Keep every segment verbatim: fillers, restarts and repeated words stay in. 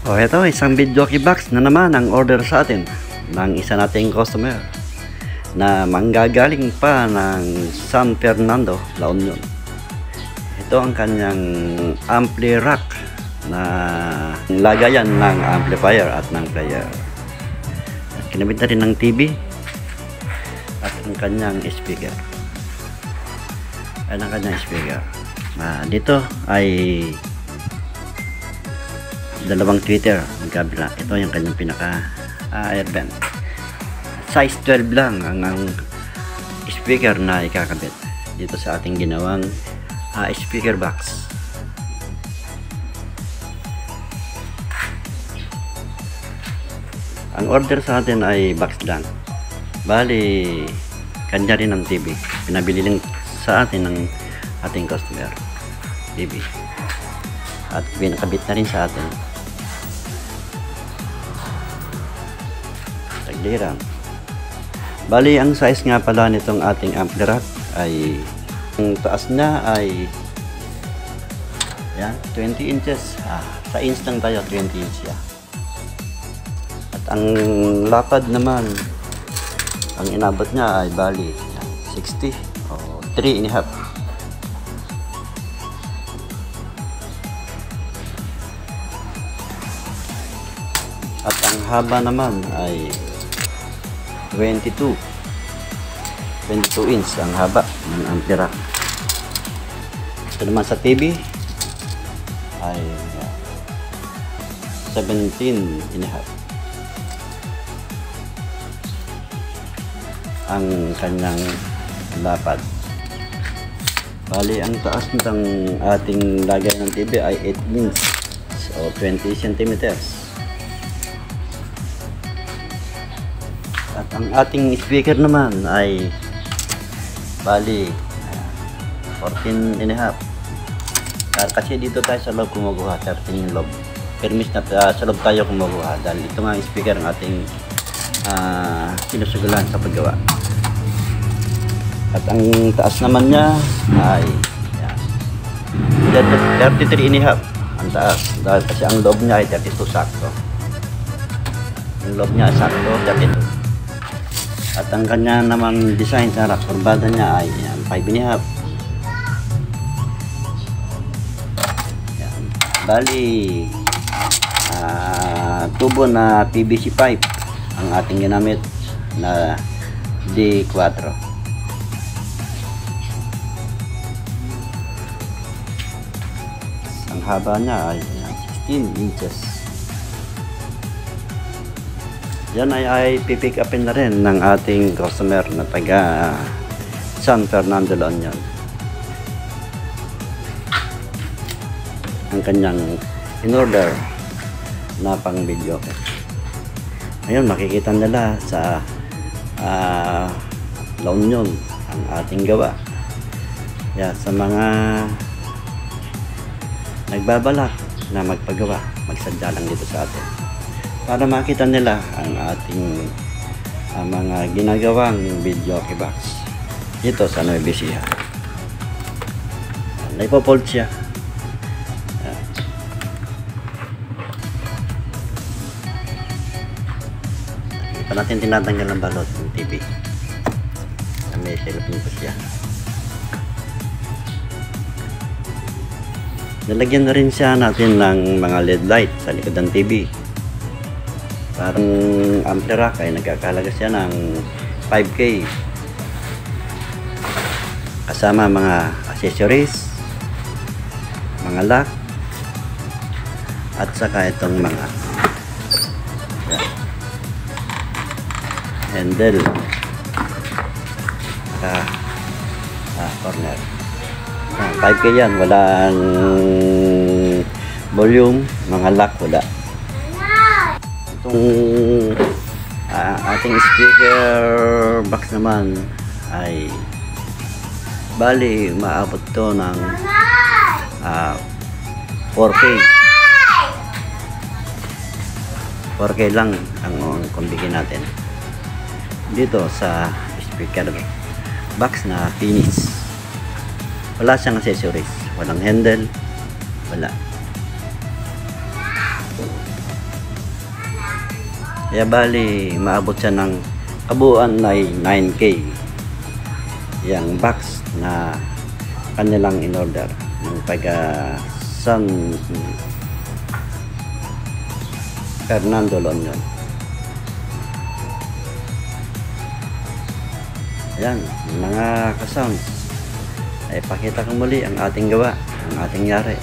O ito, isang videoke box na naman ang order sa atin ng isa nating customer na manggagaling pa ng San Fernando, La Union. Ito ang kanyang ampli rack na lagayan ng amplifier at ng player. At kinabit na rin ng T V at ang kanyang speaker. Ayan ang kanyang speaker. Ah, dito ay dalawang tweeter ang kabila. Ito yung kanyang pinaka uh, air vent. Size twelve lang ang, ang speaker na ikakabit dito sa ating ginawang uh, speaker box. Ang order sa atin ay box lang. Bali, kanya rin ng T V. Pinabili lang sa atin ng ating customer T V. At pinakabit na rin sa atin. Tagliran. Bali, ang size nga pala nitong ating ampli rack ay ang taas niya ay yan, twenty inches. Ah, sa inch lang tayo, twenty inches ya. At ang lapad naman, ang inabot niya ay bali yan, sixty o three and a half. At ang haba naman ay twenty-two inch ang haba ng ampli rack. Ito naman sa T V ay seventeen and a half ang kanyang lapad. Bali, ang taas ng ating lagay ng T V ay eight inch o twenty centimeters. At ang ating speaker naman ay bali fourteen and a half. Kasi dito tayo sa loob kumukuha, thirteen yung loob. Permis na uh, sa loob tayo kumukuha dahil ito nga ang speaker ng ating uh, sinusugulan sa paggawa. At ang taas naman niya ay yan, thirty-three and a half ang taas. Dahil kasi ang loob niya ay thirty-two sakto. Ang loob niya ay sakto, thirty-two. At ang kanya namang design sa rack, kurbada niya ay yan, five and a half. Yan. Bali, uh, tubo na P V C pipe ang ating ginamit na D four. Ang haba niya ay yan, sixteen inches. Yan ay, ay pipick upin na rin ng ating customer na taga San Fernando, La Union. Ang kanyang in-order na pang video. Ayun, makikita nila sa uh, La Union ang ating gawa. Yeah, sa mga nagbabalak na magpagawa, magsadya lang dito sa atin para makita nila ang ating uh, mga ginagawang videoke box dito sa Nueva Ecija. Naipopold siya. Ayan. Hindi pa natin tinatanggal ang balot ng T V. May cellophane pa siya. Nalagyan na rin siya natin ng mga L E D light sa likod ng T V. Parang ampli rack ay nagkakahalaga siya ng five K kasama mga accessories, mga lock, at saka itong mga yan, handle sa ah, corner. Ah, five K yan, walang volume, mga lock wala. Itong uh, ating speaker box naman ay bali maabot to ng uh, four K. four K lang ang kumbigin natin dito sa speaker box na finish. Wala siyang accessories, walang handle, wala. Kaya bali, maabot siya ng kabuuan ay nine K. Yang box na kanilang in-order ng taga San Fernando, La Union. Ayan, mga kasounds, ay pakita ko muli ang ating gawa, ang ating yari.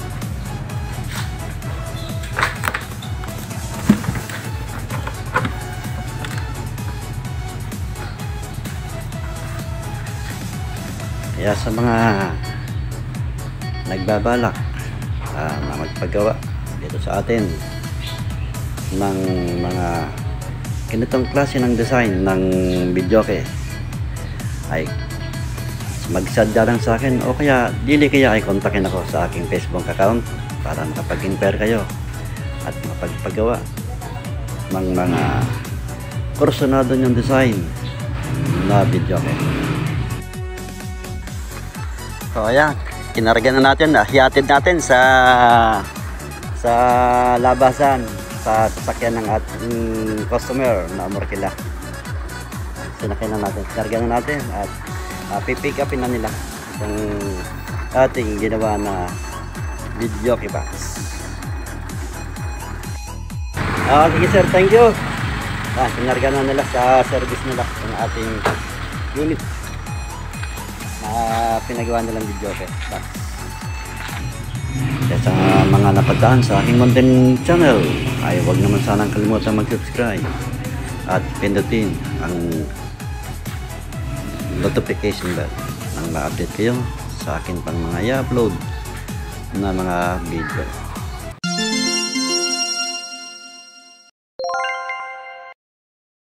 Kaya sa mga nagbabalak uh, na magpagawa dito sa atin ng mga ganitong klase ng design ng videoke, ay magsadya lang sa akin, o kaya dili kaya ay kontakin ako sa aking Facebook account para makapag-inquire kayo at mapagpagawa ng mga kursunado niyong design na videoke. So ayan, kinarga na natin, hihatid natin sa sa labasan, sa sasakyan ng ating customer na Amorkila. Sinakyan na natin, kinarga na natin at uh, pipick upin na nila itong ating ginawa na videoke box. Ah, sige sir, thank you. Ah, kinarga na nila sa service nila ng ating unit na pinagawa nilang videoke box. Kaya sa mga napadaan sa aking content channel, ay huwag naman sanang kalimutan mag-subscribe at pindutin ang notification bell nang ma-update kayo sa akin pang mga i-upload na mga video.